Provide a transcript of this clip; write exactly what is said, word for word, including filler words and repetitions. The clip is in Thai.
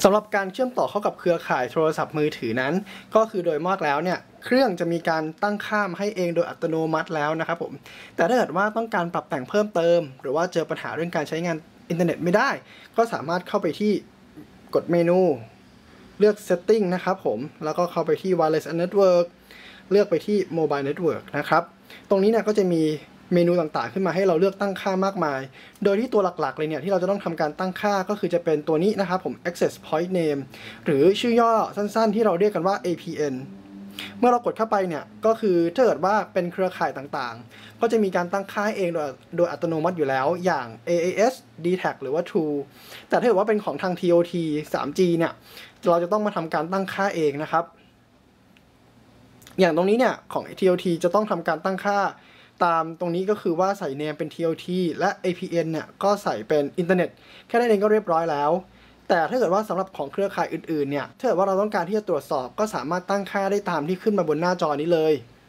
สำหรับการเชื่อมต่อเข้ากับเครือข่ายโทรศัพท์มือถือนั้นก็คือโดยมากแล้วเนี่ยเครื่องจะมีการตั้งค่ามาให้เองโดยอัตโนมัติแล้วนะครับผมแต่ถ้าเกิดว่าต้องการปรับแต่งเพิ่มเติมหรือว่าเจอปัญหาเรื่องการใช้งานอินเทอร์เน็ตไม่ได้ก็สามารถเข้าไปที่กดเมนูเลือก Setting นะครับผมแล้วก็เข้าไปที่ Wireless and Network เลือกไปที่ Mobile Network นะครับตรงนี้เนี่ยก็จะมีเมนูต่างๆขึ้นมาให้เราเลือกตั้งค่ามากมายโดยที่ตัวหลักๆเลยเนี่ยที่เราจะต้องทำการตั้งค่าก็คือจะเป็นตัวนี้นะครับผม Access Point Name หรือชื่อย่อสั้นๆที่เราเรียกกันว่า เอ พี เอ็น เมื่อเรากดเข้าไปเนี่ยก็คือถ้าเกิดว่าเป็นเครือข่ายต่างๆก็จะมีการตั้งค่าเองโดยโดยอัตโนมัติอยู่แล้วอย่าง เอ เอ เอส ดี แท็ก หรือว่า True แต่ถ้าเกิดว่าเป็นของทาง ที โอ ที ทรี จี เนี่ยเราจะต้องมาทำการตั้งค่าเองนะครับอย่างตรงนี้เนี่ยของ ที โอ ที จะต้องทำการตั้งค่าตามตรงนี้ก็คือว่าใส่ name เป็น ที โอ ที และ เอ พี เอ็น เนี่ยก็ใส่เป็นอินเทอร์เน็ตแค่นั้นเองก็เรียบร้อยแล้วแต่ถ้าเกิดว่าสำหรับของเครือข่ายอื่นๆเนี่ยถ้าเกิดว่าเราต้องการที่จะตรวจสอบก็สามารถตั้งค่าได้ตามที่ขึ้นมาบนหน้าจอนี้เลย